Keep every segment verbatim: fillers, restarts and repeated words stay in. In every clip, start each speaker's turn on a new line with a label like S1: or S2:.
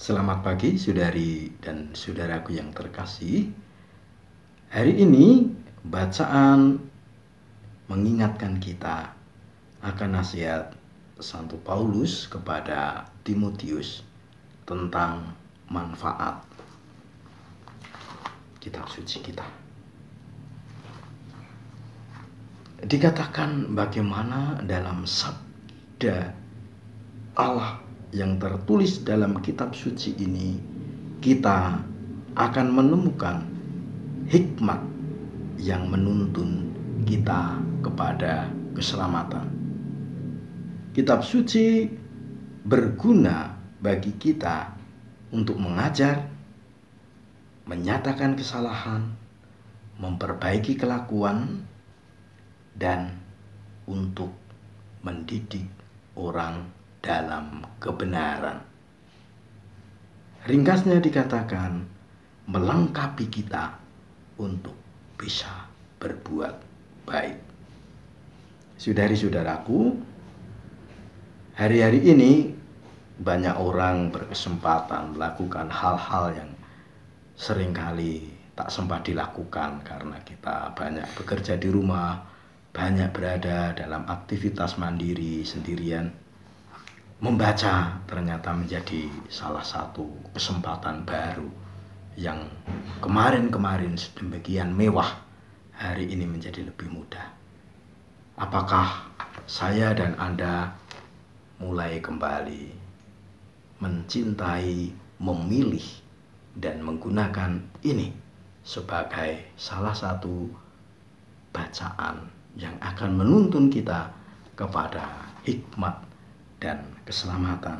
S1: Selamat pagi saudari dan saudaraku yang terkasih. Hari ini bacaan mengingatkan kita akan nasihat Santo Paulus kepada Timotius tentang manfaat kitab suci kita. Dikatakan bagaimana dalam sabda Allah yang tertulis dalam kitab suci ini kita akan menemukan hikmat yang menuntun kita kepada keselamatan. Kitab suci berguna bagi kita untuk mengajar, menyatakan kesalahan, memperbaiki kelakuan, dan untuk mendidik orang dalam kebenaran. Ringkasnya dikatakan melengkapi kita untuk bisa berbuat baik. Saudari-saudaraku, hari-hari ini banyak orang berkesempatan melakukan hal-hal yang seringkali tak sempat dilakukan karena kita banyak bekerja di rumah, banyak berada dalam aktivitas mandiri sendirian. Membaca ternyata menjadi salah satu kesempatan baru yang kemarin-kemarin sedemikian mewah, hari ini menjadi lebih mudah. Apakah saya dan Anda mulai kembali mencintai, memilih, dan menggunakan ini sebagai salah satu bacaan yang akan menuntun kita kepada hikmat dan keselamatan?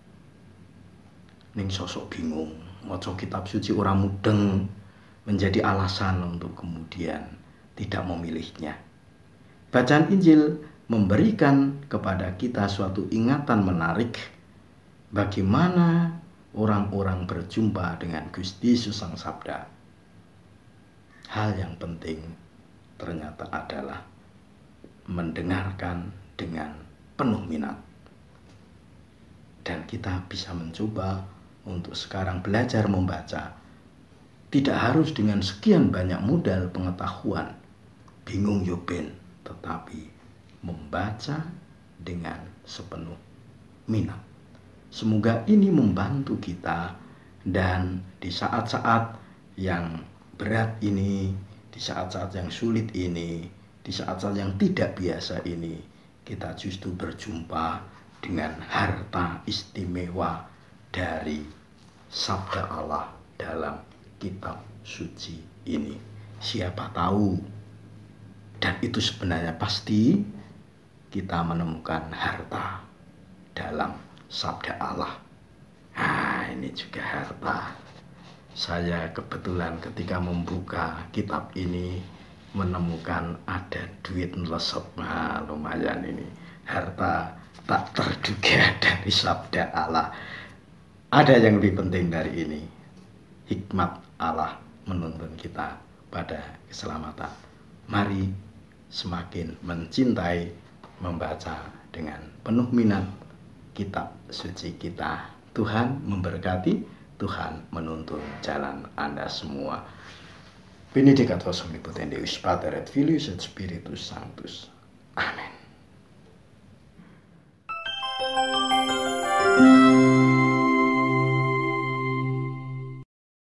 S1: Ning sosok bingung, maca kitab suci ora mudeng menjadi alasan untuk kemudian tidak memilihnya. Bacaan Injil memberikan kepada kita suatu ingatan menarik bagaimana orang-orang berjumpa dengan Gusti Yesus Sang Sabda. Hal yang penting ternyata adalah mendengarkan dengan penuh minat. Dan kita bisa mencoba untuk sekarang belajar membaca. Tidak harus dengan sekian banyak modal pengetahuan, bingung yo ben, tetapi membaca dengan sepenuh minat. Semoga ini membantu kita, dan di saat-saat yang berat ini, di saat-saat yang sulit ini, di saat-saat yang tidak biasa ini, kita justru berjumpa dengan harta istimewa dari sabda Allah dalam kitab suci ini. Siapa tahu, dan itu sebenarnya pasti, kita menemukan harta dalam sabda Allah. Nah, ini juga harta. Saya kebetulan ketika membuka kitab ini menemukan ada duit ngelesep. Nah, lumayan ini. Harta tak terduga dari sabda Allah. Ada yang lebih penting dari ini. Hikmat Allah menuntun kita pada keselamatan. Mari semakin mencintai, membaca dengan penuh minat kitab suci kita. Tuhan memberkati, Tuhan menuntun jalan Anda semua. Benedictus omnipotens Deus Pater et Filius et Spiritus Sanctus. Amin.